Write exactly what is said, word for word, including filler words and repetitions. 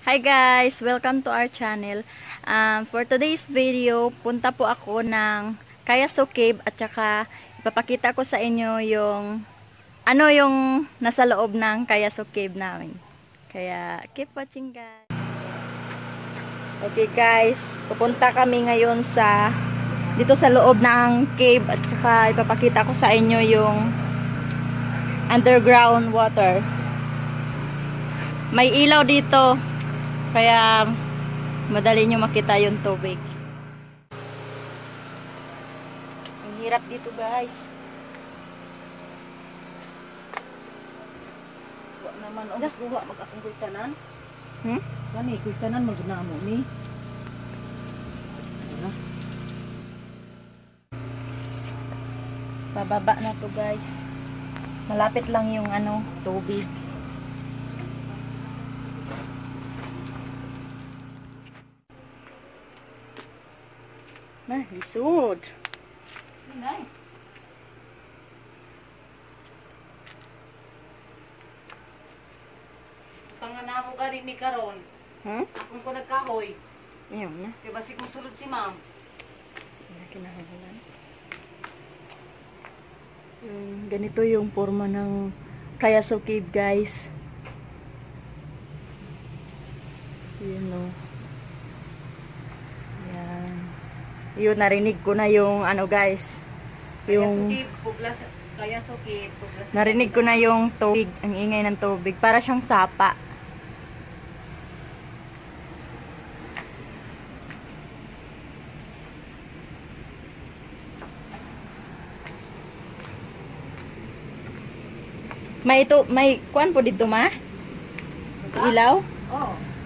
Hi guys! Welcome to our channel. Um, for today's video, punta po ako ng Kayaso Cave at saka ipapakita ko sa inyo yung ano yung nasa loob ng Kayaso Cave namin. Kaya keep watching guys. Okay guys, pupunta kami ngayon sa dito sa loob ng cave at saka ipapakita ko sa inyo yung underground water. May ilaw dito. Kaya madali nyo makita yung tubig. Ang hirap dito guys. Wa naman ang kuha mag-akong kultanan. Hmm? Kani kultanan magnamo ni. Ano? Pababa na to guys. Malapit lang yung ano, tubig. Nah, lisod. Nay. Panganamo ka rin ni karon. Hmm? Akong ko nagkahoy. Ayun na. Kay basig mo sulod si ma'am. Wala kinahanglan. Yung ganito yung forma ng Kayaso Cave guys. Yun o. Yan. Yun, narinig ko na yung ano guys. Yung Kaya puglas kaya sukit puglas. narinig ko na yung tubig, ang ingay ng tubig. Para siyang sapa. May ito, may kuan po dito ma? Ilaw? Oh.